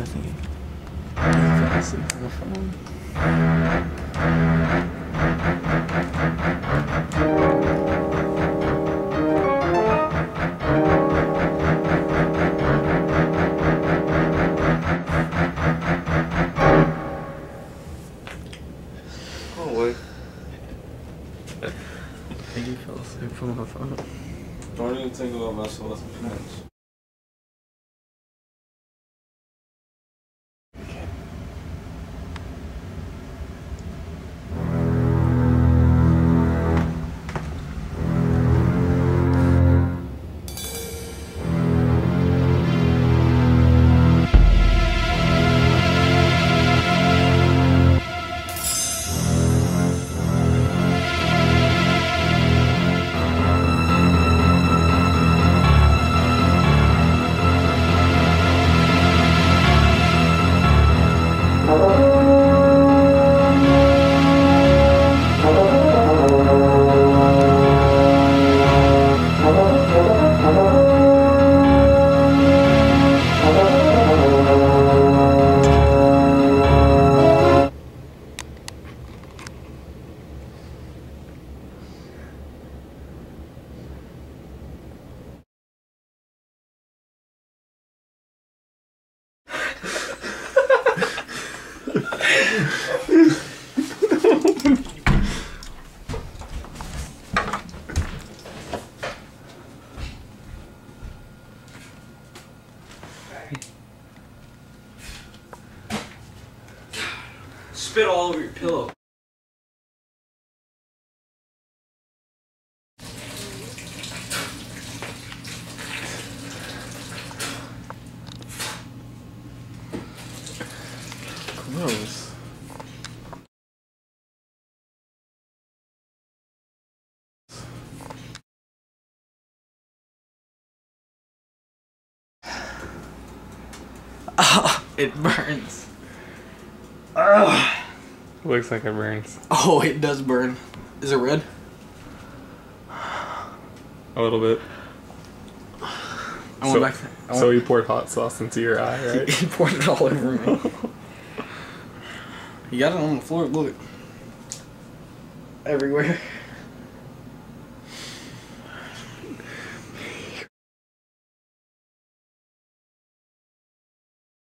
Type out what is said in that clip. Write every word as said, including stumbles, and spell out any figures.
thinking. I fell asleep on the phone. Oh wait. I think you fell asleep from the phone. Don't even think about messing with my friends. Spit all over your pillow. Gross. Ah, it burns. Ugh. Looks like it burns. Oh, it does burn. Is it red? A little bit. I So, went back. I so went, you poured hot sauce into your eye, right? he poured it all over me. You got it on the floor. Look. Everywhere.